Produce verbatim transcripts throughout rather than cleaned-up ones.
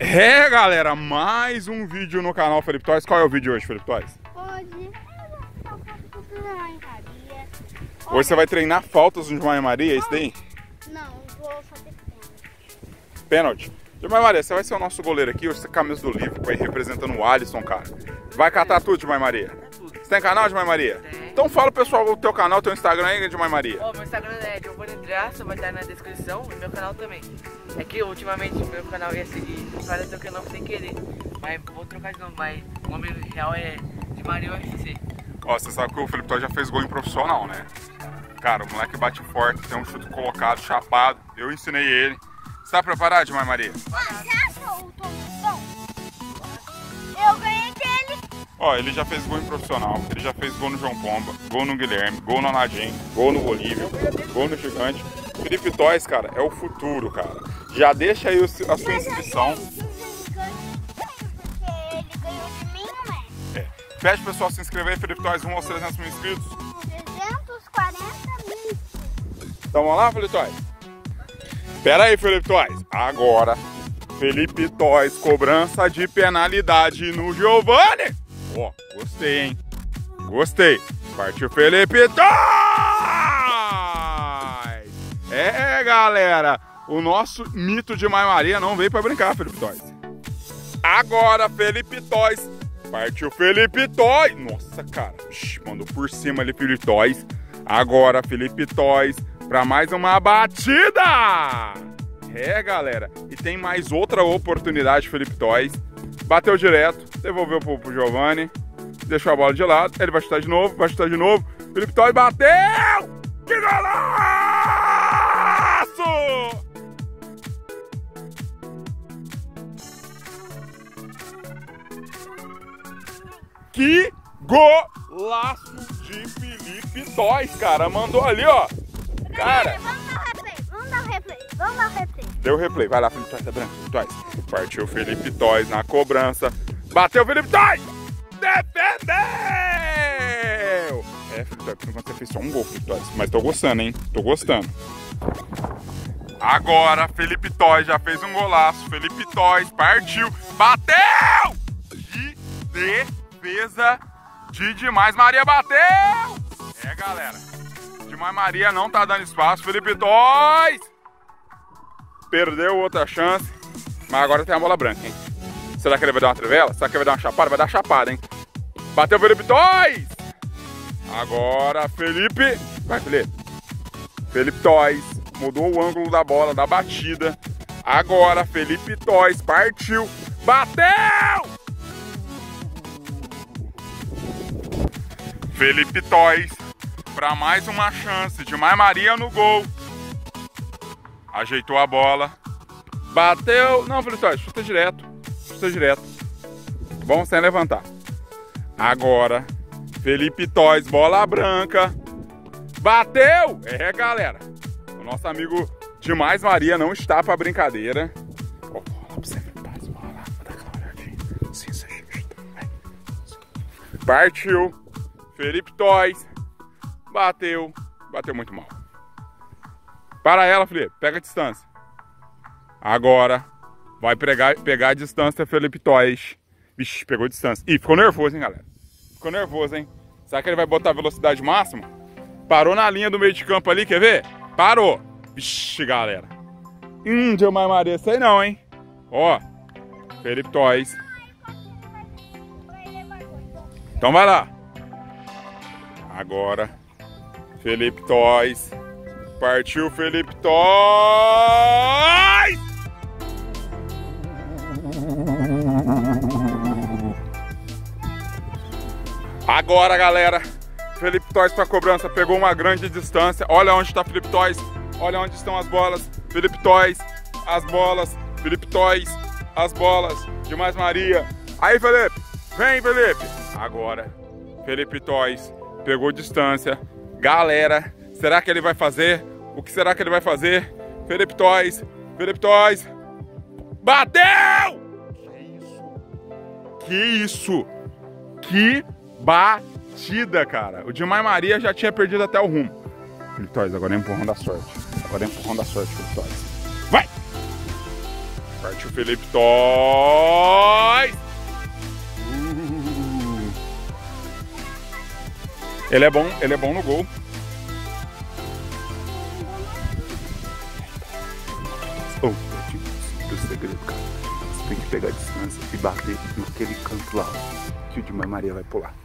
É, galera, mais um vídeo no canal Felipe Toys. Qual é o vídeo hoje, Felipe Toys? Hoje, Hoje você vai treinar faltas no Maria Maria, é isso daí? Não, vou fazer pênalti. Pênalti. Maria Maria, você vai ser o nosso goleiro aqui, hoje você camisa do livro, vai representando o Alisson, cara. Vai catar tudo de Maria Maria? Você tem canal de Maria Maria? Tem. Então fala, pessoal, o teu canal, o teu Instagram aí de Maria Maria. Ó, meu Instagram é Giovanni Graça, vai estar na descrição, e meu canal também. É que ultimamente meu canal ia seguir, para trocar nome sem querer. Mas vou trocar de nome, mas o nome real é de Maria U F C. Ó, você sabe que o Felipe Toys já fez gol em profissional, né? Cara, o moleque bate forte, tem um chute colocado, chapado. Eu ensinei ele. Você tá preparado, Maria Maria? Ah, você achou o Tom bom? Eu ganhei dele. Ó, ele já fez gol em profissional, ele já fez gol no João Pomba, gol no Guilherme, gol no Anadim, gol no Bolívia, gol no Gigante. Felipe Toys, cara, é o futuro, cara. Já deixa aí a sua inscrição. Ele ganhou de mim, né? É. Pede pro pessoal se inscrever, Felipe Toys, rumo aos trezentos mil inscritos. trezentos e quarenta mil. Então vamos lá, Felipe Toys? Pera aí, Felipe Toys. Agora, Felipe Toys, cobrança de penalidade no Giovanni. Ó, gostei, hein? Gostei. Partiu Felipe Toys! É, galera, o nosso mito de Maria Maria não veio pra brincar, Felipe Toys. Agora, Felipe Toys. Partiu Felipe Toys. Nossa, cara. Ixi, mandou por cima ali, Felipe Toys. Agora, Felipe Toys para mais uma batida. É, galera. E tem mais outra oportunidade, Felipe Toys. Bateu direto, devolveu pro, pro Giovanni. Deixou a bola de lado. Ele vai chutar de novo, vai chutar de novo. Felipe Toys bateu! Que golaço! Que golaço de Felipe Toys, cara. Mandou ali, ó. Cara. Vamos dar o replay, vamos dar o replay, vamos dar o replay. Deu o replay. Vai lá, Felipe Toys, tá branco, Felipe Toys. Partiu Felipe Toys na cobrança. Bateu Felipe Toys! Defendeu! É, Felipe Toys, por enquanto você fez só um gol, Felipe Toys. Mas tô gostando, hein? Tô gostando. Agora, Felipe Toys já fez um golaço. Felipe Toys partiu. Bateu! Que defesa de Demais Maria. Bateu! É, galera. Demais Maria não tá dando espaço. Felipe Toys perdeu outra chance. Mas agora tem a bola branca, hein? Será que ele vai dar uma trivela? Será que ele vai dar uma chapada? Vai dar chapada, hein? Bateu Felipe Toys! Agora Felipe... Vai, Felipe. Felipe Toys mudou o ângulo da bola, da batida. Agora Felipe Toys partiu. Bateu! Felipe Toys para mais uma chance de Maria Maria no gol. Ajeitou a bola. Bateu. Não, Felipe Toys, chuta direto. Chuta direto. Bom, sem levantar. Agora, Felipe Toys, bola branca. Bateu! É, galera. O nosso amigo Demais Maria não está para brincadeira. Ó, bola pra você, Felipe Toys. Bola lá, vou dar aquela olhadinha. Sim, sim, chuta. Partiu. Felipe Toys. Bateu. Bateu muito mal. Para ela, Felipe. Pega a distância. Agora vai pegar, pegar a distância, Felipe Toys. Vixe, pegou a distância. Ih, ficou nervoso, hein, galera? Ficou nervoso, hein? Será que ele vai botar a velocidade máxima? Parou na linha do meio de campo ali, quer ver? Parou. Vixe, galera. Hum, Demais Maria, sei não, hein? Ó, Felipe Toys. Então vai lá. Agora, Felipe Toys. Partiu Felipe Toys! Agora, galera, Felipe Toys para cobrança, pegou uma grande distância. Olha onde está Felipe Toys. Olha onde estão as bolas. Felipe Toys, as bolas. Felipe Toys, as bolas. Demais Maria. Aí, Felipe. Vem, Felipe. Agora, Felipe Toys pegou distância. Galera, será que ele vai fazer? O que será que ele vai fazer? Felipe Toys. Felipe Toys. Bateu! Que isso? Que batida, cara. O Demais Maria já tinha perdido até o rumo. Felipe Toys, agora é empurrão da sorte. Agora é empurrão da sorte, Felipe Toys. Vai! Partiu Felipe Toys. Uh. Ele é bom, ele é bom no gol. Oh, o segredo, cara. Você tem que pegar a distância e bater naquele canto lá, que o Dimar Maria vai pular.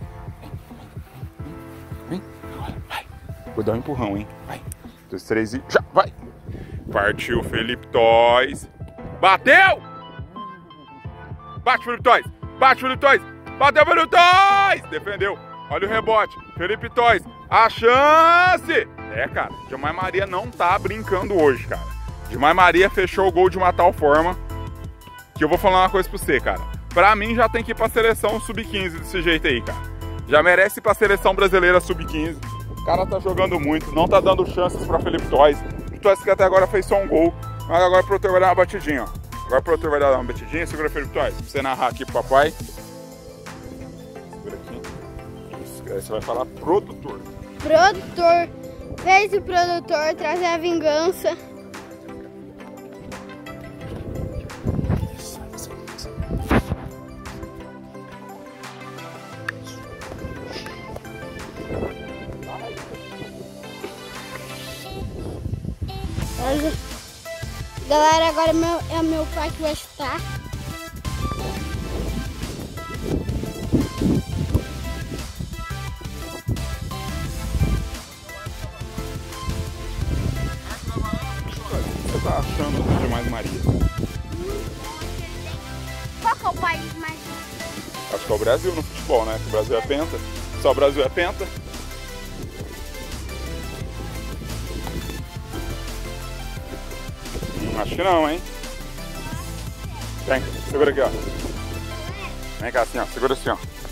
Vem, vem, vai. Vou dar um empurrão, hein? Vai. Dois, três e já, vai. Partiu Felipe Toys. Bateu! Bate, Felipe Toys! Bate, Felipe Toys! Bateu, Felipe Toys! Defendeu. Olha o rebote. Felipe Toys. A chance! É, cara. Dimar Maria não tá brincando hoje, cara. Dimar Maria fechou o gol de uma tal forma que eu vou falar uma coisa pra você, cara. Pra mim já tem que ir pra seleção sub quinze desse jeito aí, cara. Já merece ir pra seleção brasileira sub quinze. O cara tá jogando muito, não tá dando chances pra Felipe Toys. O Toys que até agora fez só um gol. Mas agora o produtor vai dar uma batidinha, ó. Agora o produtor vai dar uma batidinha. Segura, Felipe Toys, pra você narrar aqui pro papai. Segura aqui. Isso, aí você vai falar produtor. Produtor. Fez o produtor trazer a vingança. Galera, agora meu, é o meu pai que vai chutar. O que você tá achando do Dimar Maria? Qual que é o país mais... Acho que é o Brasil no futebol, né? Que o Brasil é penta. Só o Brasil é penta. Acho que não, hein? Vem, segura aqui, ó. Vem cá assim, ó. Segura assim, ó.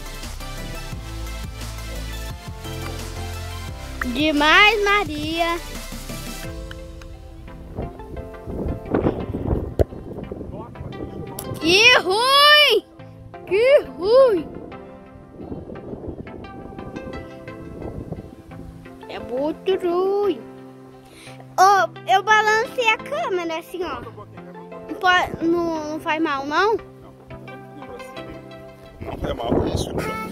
Dimar Maria. Que ruim! Que ruim! É muito ruim. Oh, eu balancei a câmera assim, ó. Não, pode, não, não faz mal, não? Não faz mal, isso.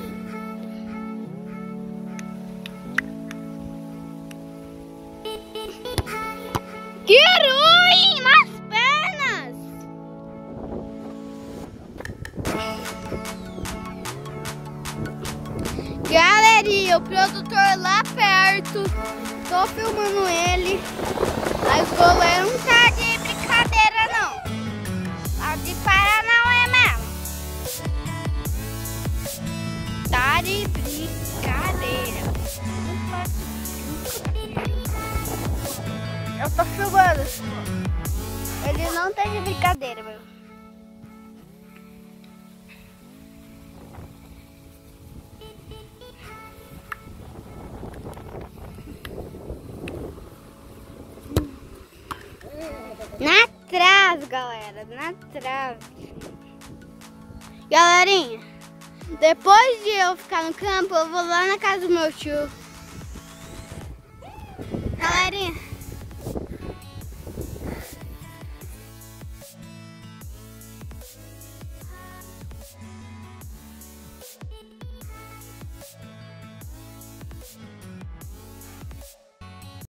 Que ruim nas pernas! Galerinha, o produtor lá perto. Tô filmando ele. Mas o goleiro não tá de brincadeira, não. Tá de Paranauê mesmo. Tá de brincadeira. Eu tô filmando. Ele não tá de brincadeira, meu. Na trave, galera, na trave. Galerinha, depois de eu ficar no campo, eu vou lá na casa do meu tio.